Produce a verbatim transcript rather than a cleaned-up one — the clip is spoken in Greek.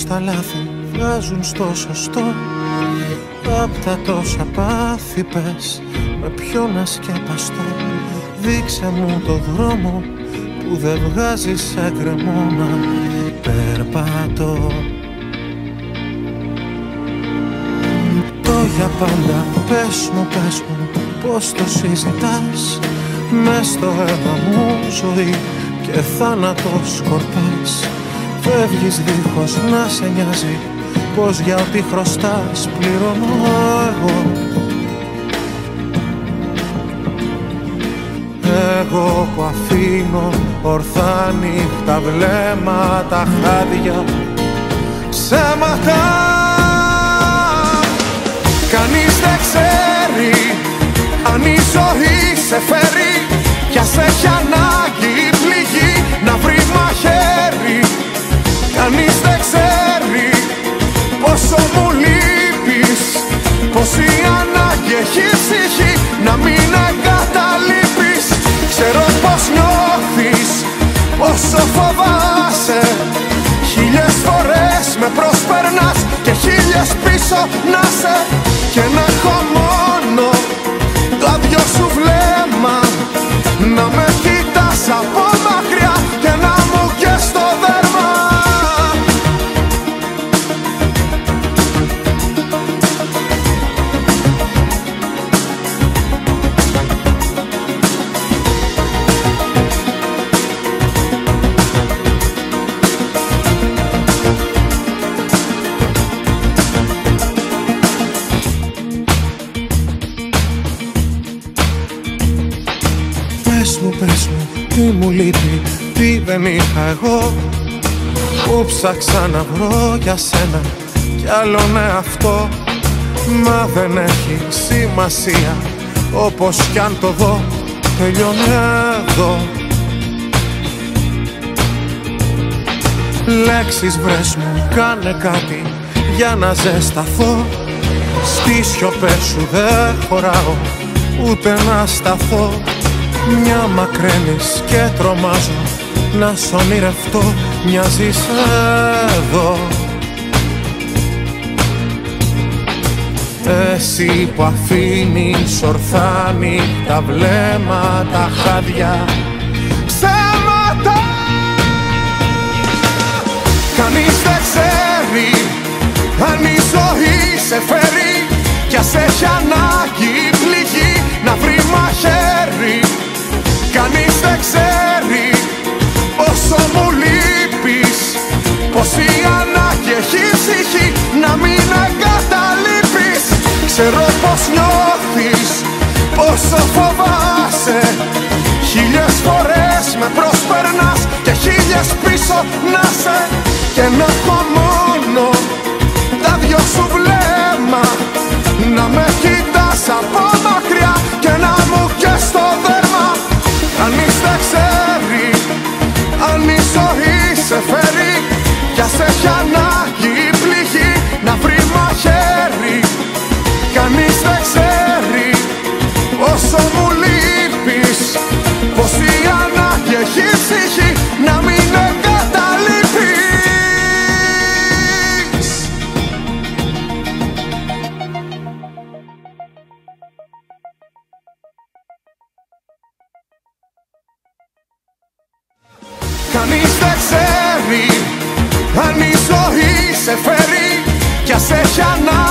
πως τα λάθη βγάζουν στο σωστό. Απ' τα τόσα πάθη πες με ποιο να σκεπαστώ. Δείξε μου το δρόμο που δεν βγάζει σε γκρεμό να περπατώ. Το για πάντα πες μου, πες μου πως το συζητάς. Μες στο αίμα μου ζωή και θάνατο σκορπάς. Φεύγεις δίχως να σε νοιάζει πως για ό,τι χρωστάς πληρώνω εγώ. Εγώ που αφήνω ορθά νύχτα βλέμματα χάδια ψέματα. Κανείς δεν ξέρει αν η ζωή σε φέρει κι ας έχει ανάγκη η πληγή να βρει μαχαίρι. Κανείς δεν ξέρει πόσο μου λείπεις, πως η ανάγκη έχει ψυχή να μην εγκαταλείπεις. Ξέρω πως νιώθεις, πόσο φοβάσαι. Χίλιες φορές με προσπερνάς και χίλιες πίσω να σε. Και να έχω μόνο το άδειο σου βλέμμα να με κοιτάς από μακριά και να μου καίς στο δέρμα. Πες μου, πες μου, τι μου λείπει, τι δεν είχα εγώ, που ψάξα να βρω για σένα κι άλλον εαυτό. Μα δεν έχει σημασία, όπως κι αν το δω, τελειώνει εδώ. Λέξεις βρες μου, κάνε κάτι για να ζεσταθώ. Στις σιωπές σου δεν χωράω ούτε να σταθώ. Μια μακραίνεις και τρομάζω να σ' ονειρευτώ. Μοιάζεις εδώ εσύ που αφήνεις ορθά νύχτα βλέμματα χάδια ψέματα. Κανείς δεν ξέρει αν η ζωή σε φέρει κι ας έχει ανάγκη η πληγή να βρει μαχαίρι. Κανείς δεν ξέρει πόσο μου λείπεις, πως η ανάγκη έχει ψυχή να μην εγκαταλείπεις. Ξέρω πως νιώθεις, πόσο φοβάσαι. Χίλιες φορές με προσπερνάς και χίλιες πίσω να σε. Και να έχω μόνο τα δυο σου βλέμμα να με κοιτάς από μακριά και να μου καίς στο δέρμα. Κανείς δεν ξέρει αν η ζωή σε φέρει κι ας έχει ανάγκη η πληγή να βρει μαχαίρι. Κανείς δεν ξέρει πόσο μου λείπεις, πως η ανάγκη έχει ψυχή να μην εγκαταλείπεις. Κανείς δεν ξέρει αν η ζωή σε φέρει κι ας έχει ανάγκη